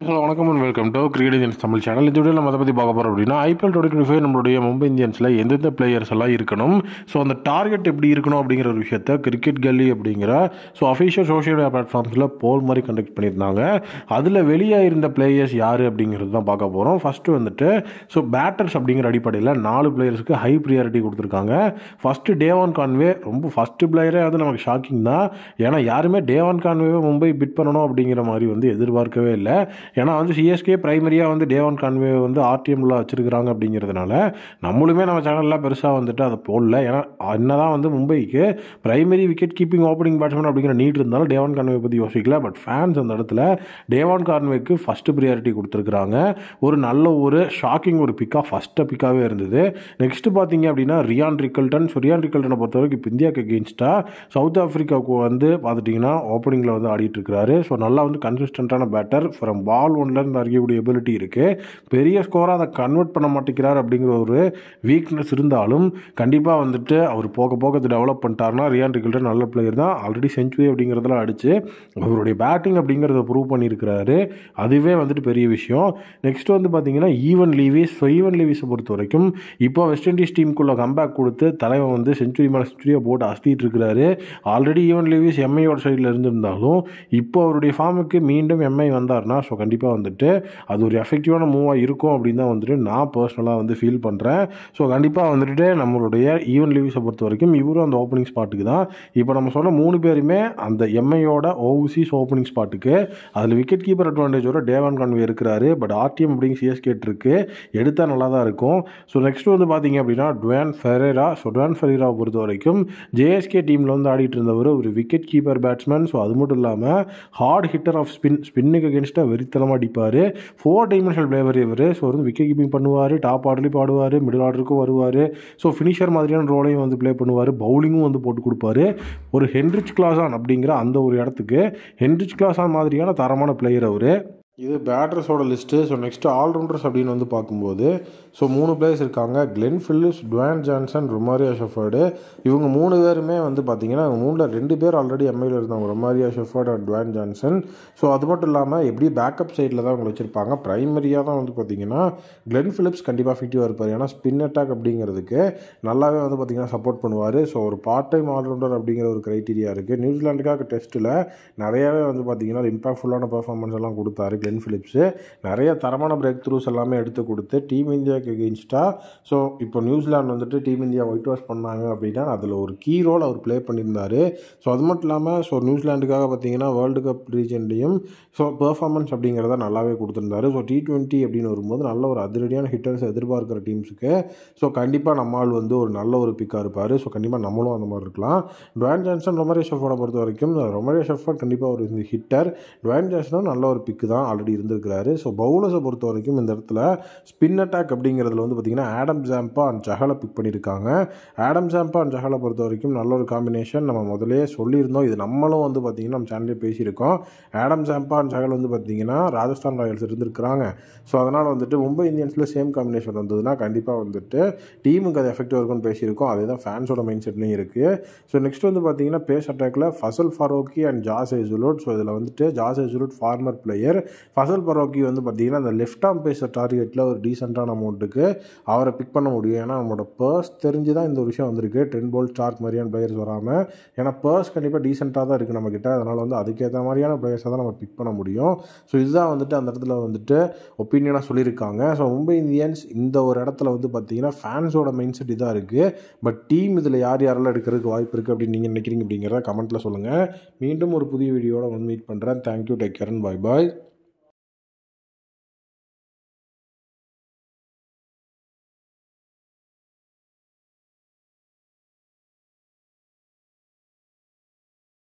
Hello வணக்கம் and welcome to cricket Indians Tamil channel. இந்த வீடியோவில் நம்ம அதை பற்றி பார்க்க போகிறோம் அப்படின்னா ஐபிஎல் 2025 நம்மளுடைய மும்பை இந்தியன்ஸில் எந்தெந்த பிளேயர்ஸ் எல்லாம் இருக்கணும், ஸோ அந்த டார்கெட் எப்படி இருக்கணும் அப்படிங்கிற ஒரு விஷயத்தை கிரிக்கெட் கல்லி அப்படிங்கிற அஃபிஷியல் சோஷியல் மீடியா பிளாட்ஃபார்ம்ஸில் போல் மாதிரி கண்டக்ட் பண்ணியிருந்தாங்க. அதில் வெளியாக இருந்த பிளேயர்ஸ் யார் அப்படிங்கிறது தான் பார்க்க போகிறோம். ஃபஸ்ட்டு வந்துட்டு பேட்டர்ஸ் அப்படிங்கிற அடிப்படையில் 4 பிளேயர்ஸ்க்கு ஹை ப்ரியாரிட்டி கொடுத்துருக்காங்க. ஃபஸ்ட்டு டேவான் கான்வே, ரொம்ப ஃபஸ்ட்டு பிளேயரே அது நமக்கு ஷாக்கிங் தான். ஏன்னா யாருமே டேவான் கான்வேவை மும்பை பிட் பண்ணணும் அப்படிங்கிற மாதிரி எதிர்பார்க்கவே இல்லை. ஏன்னா சிஎஸ்கே பிரைமரியாக டேவான் கான்வே ஆர்டிஎம்ல வச்சிருக்கிறாங்க அப்படிங்கிறதுனால நம்மளுமே நம்ம சேனலில் பெருசாக அதை போடல. ஏன்னா என்னதான் மும்பைக்கு primary wicket keeping opening batsman அப்படிங்கிற நீட் இருந்தாலும் டேவான் கான்வே பற்றி யோசிக்கல. பட் ஃபேன்ஸ் அந்த இடத்துல டேவான் கான்வேக்கு ஃபஸ்ட்டு ப்ரியாரிட்டி கொடுத்துருக்குறாங்க. ஒரு நல்ல ஒரு ஷாக்கிங் ஒரு ஃபஸ்ட்டு பிக்காகவே இருந்தது. நெக்ஸ்ட் பார்த்தீங்க அப்படின்னா ரியான் ரிக்கல்டன். ரியான் ரிக்கல்டனை பொறுத்தவரைக்கும் இப்போ இந்தியாவுக்கு எகெயின்ஸ்டாக சவுத் ஆஃப்ரிக்காவுக்கு பார்த்துட்டிங்கன்னா ஓப்பனிங்கில் ஆடிட்டு இருக்கிறாரு. நல்லா கன்சிஸ்டன்டான பேட்டர், ஃப்ரம் பால் ஒன்லேருந்து அறியக்கூடிய எபிலிட்டி இருக்குது. பெரிய ஸ்கோராக அதை கன்வெர்ட் பண்ண மாட்டேங்கிறார் அப்படிங்கிற ஒரு வீக்னஸ் இருந்தாலும் கண்டிப்பாக அவர் போக போக அதை டெவலப் பண்ணிட்டாருன்னா ரியான் ரிக்கல்டன் நல்ல பிளேயர் தான். ஆல்ரெடி செஞ்சுரி அப்படிங்கிறதெல்லாம் அடித்து அவருடைய பேட்டிங் அப்படிங்கிறத ப்ரூவ் பண்ணியிருக்கிறாரு. அதுவே பெரிய விஷயம். நெக்ஸ்ட் பார்த்தீங்கன்னா ஈவன் லீவிஸ். ஈவன் லீவிஸை பொறுத்த வரைக்கும் இப்போ வெஸ்ட் இண்டீஸ் டீமுக்குள்ளே கம்பேக் கொடுத்து தலைவன் செஞ்சுரி மேலே செஞ்சுரியை போட்டு அஸ்திட்டு இருக்கிறாரு. ஆல்ரெடி ஈவன் லீவிஸ் எம்ஐயோட சைடில் இருந்திருந்தாலும் இப்போ அவருடைய ஃபார்முக்கு மீண்டும் எம்ஐ வந்தார்னா கண்டிப்பாக அது ஒரு எஃபெக்டிவான மூவாக இருக்கும் அப்படின்னு தான் நான் பர்சனலாக ஃபீல் பண்ணுறேன். கண்டிப்பாக நம்மளுடைய ஈவன் லீவிஸை பொறுத்த வரைக்கும் இவரும் அந்த ஓப்பனிங் ஸ்பாட்டுக்கு தான். இப்போ நம்ம சொன்ன 3 பேருமே அந்த எம்ஐயோட ஓவர்சீஸ் ஓப்பனிங் ஸ்பாட்டுக்கு. அதில் விக்கெட் கீப்பர் அட்வான்டேஜோட டேவான் கான்வே இருக்கிறாரு. பட் ஆர்டிஎம் அப்படிங்க சிஎஸ்கே இருக்கு, எடுத்தால் நல்லா தான் இருக்கும். நெக்ஸ்ட் பார்த்தீங்க அப்படின்னா டுவான் ஃபெரேரா. டுவான் ஃபெரேராவை பொறுத்த வரைக்கும் ஜேஎஸ்கே டீமில் ஆடிட்டு இருந்தவர் ஒரு விக்கெட் கீப்பர் பேட்ஸ்மேன். அது மட்டும் இல்லாமல் ஹார்ட் ஹிட்டர் ஆஃப் ஸ்பின்னுக்கு அகேன்ஸ்டாக வெறித்தனமாக அடிப்பார். 4 டைமென்ஷனல் பிளேவர் இவர். விக்கெட் கீப்பிங் பண்ணுவார், டாப் ஆர்டர்லேயும் பாடுவார், மிடில் ஆர்டருக்கும் வருவார். ஃபினிஷர் மாதிரியான ரோலையும் ப்ளே பண்ணுவார், பவுலிங்கும் போட்டு கொடுப்பாரு. ஒரு ஹென்ரிச் கிளாசான் அப்படிங்கிற அந்த ஒரு இடத்துக்கு ஹென்ரிச் கிளாசான் மாதிரியான தரமான பிளேயர் அவர். இது பேட்டர்ஸோட லிஸ்ட்டு. நெக்ஸ்ட்டு ஆல்ரவுண்டர்ஸ் அப்படின்னு பார்க்கும்போது 3 பிளேயர்ஸ் இருக்காங்க. Glenn Phillips, Duan Jansen, Romario Shepherd. இவங்க 3 பேருமே பார்த்தீங்கன்னா 3ல் 2 பேர் ஆல்ரெடி எம்ஐயில் இருந்தாங்க, Romario Shepherd and Duan Jansen. அது மட்டும் இல்லாமல் எப்படி பேக்கப் சைடில் தான் அவங்க வச்சுருப்பாங்க. ப்ரைமரியாக தான் பார்த்தீங்கன்னா கிளென் பிலிப்ஸ் கண்டிப்பாக எஃபெக்டிவாக இருப்பார். ஏன்னா ஸ்பின் அட்டாக் அப்படிங்கிறதுக்கு நல்லாவே பார்த்தீங்கன்னா சப்போர்ட் பண்ணுவார். ஒரு பார்ட் டைம் ஆல்ரவுண்டர் அப்படிங்கிற ஒரு க்ரைட்டீரியா இருக்குது. நியூசிலாண்டுக்காக டெஸ்ட்டில் நிறையாவே பார்த்தீங்கன்னா இம்பாக்ட்ஃபுல்லான பர்ஃபார்மன்ஸ் எல்லாம் கொடுத்தாரு கிளென் பிலிப்ஸு. நிறைய தரமான பிரேக் த்ரூஸ் எல்லாமே எடுத்து கொடுத்து டீம் இந்தியாவுக்கு எகெயின்ஸ்டாக இப்போ New Zealand team India whitewash பண்ணாங்க அப்படின்னா அதில் ஒரு கீ ரோல் அவர் ப்ளே பண்ணியிருந்தார். அது மட்டும் இல்லாமல் நியூசிலாண்டுக்காக பார்த்தீங்கன்னா வேர்ல்டு கப் ரீஜன்லேயும் பெர்ஃபார்மன்ஸ் அப்படிங்கிறத நல்லாவே கொடுத்துருந்தாரு. T20 அப்படின்னு வரும்போது நல்ல ஒரு அதிரடியான ஹிட்டர்ஸ் எதிர்பார்க்குற டீம்ஸுக்கு கண்டிப்பாக நம்மால் ஒரு நல்ல ஒரு பிக்காக இருப்பார். கண்டிப்பாக நம்மளும் அந்த மாதிரி இருக்கலாம். டுவான் ஜான்சன், ரொமாரியோ ஷெஃபர்டை பொறுத்த வரைக்கும் ரொமாரியோ ஷெஃபர்ட் கண்டிப்பாக ஒரு ஹிட்டர், டுவான் ஜான்சனும் நல்ல ஒரு பிக்கு தான் ஆல்ரெடி இருந்திருக்கிறாரு. பவுலர்ஸை பொறுத்த வரைக்கும் இந்த இடத்துல ஸ்பின் அட்டாக் அப்படிங்கிறதுல பார்த்தீங்கன்னா ஆடம் ஜாம்பா அண்ட் சஹலை பிக் பண்ணியிருக்காங்க. ஆடம் ஜாம்பா அண்ட் சஹலை பொறுத்த வரைக்கும் நல்ல ஒரு காம்பினேஷன். நம்ம முதலே சொல்லியிருந்தோம், இது நம்மளும் பார்த்தீங்கன்னா நம்ம சேனலே பேசியிருக்கோம். ஆடம் ஜாம்பா அண்ட் சஹல் பார்த்தீங்கன்னா ராஜஸ்தான் ராயல்ஸ் இருந்திருக்கிறாங்க. அதனால் மும்பை இந்தியன்ஸில் சேம் காம்பினேஷன் வந்ததுன்னா கண்டிப்பாக டீமுக்கு அது எஃபெக்டிவாக இருக்கும்னு பேசியிருக்கோம். அதே தான் ஃபேன்ஸோட மைண்ட் செட்லையும் இருக்குது. நெக்ஸ்ட் பார்த்தீங்கன்னா பேஸ் அட்டாக்ல Fazal Farooqi and Josh Hazlewood. இதில் Josh Hazlewood former player. Fazal Farooqi பார்த்தீங்கன்னா அந்த லெஃப்ட் ஆர்ம் பேஸ் டார்கெட்டில் ஒரு டீசெண்டான அமௌண்ட்டுக்கு அவரை பிக் பண்ண முடியும். ஏன்னா நம்மளோட பர்ஸ் தெரிஞ்சு தான் இந்த ஒரு விஷயம் வந்திருக்கு. ட்ரெண்ட் போல்ட், ஸ்டார்க் மாதிரியான பிளேயர்ஸ் வராமல். ஏன்னா பர்ஸ் கண்டிப்பாக டீசெண்டாக தான் இருக்குது நம்மக்கிட்ட. அதனால் அதுக்கேற்ற மாதிரியான பிளேயர்ஸை தான் நம்ம பிக் பண்ண முடியும். இதுதான் அந்த இடத்துல ஒப்பீனியனாக சொல்லியிருக்காங்க. மும்பை இந்தியன்ஸ் இந்த ஒரு இடத்துல பார்த்தீங்கன்னா ஃபேன்ஸோட மைண்ட் செட் இதாக இருக்குது. பட் டீம் இதில் யாரெல்லாம் எடுக்கிறதுக்கு வாய்ப்பு இருக்குது அப்படின்னு நீங்கள் நினைக்கிறீங்க அப்படிங்கிறத கமெண்ட்டில் சொல்லுங்கள். மீண்டும் ஒரு புதிய வீடியோட மீட் பண்ணுறேன். Thank you, take care and bye bye.